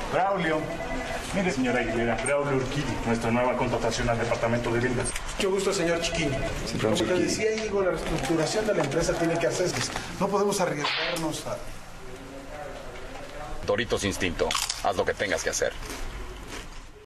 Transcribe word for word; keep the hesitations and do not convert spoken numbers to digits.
Braulio. Mire, señora Aguilera, Braulio Urquidi, nuestra nueva contratación al departamento de ventas. Mucho gusto, señor Chiquín. Como te decía, Íñigo, la reestructuración de la empresa tiene que hacerse. No podemos arriesgarnos a... Doritos Instinto, haz lo que tengas que hacer.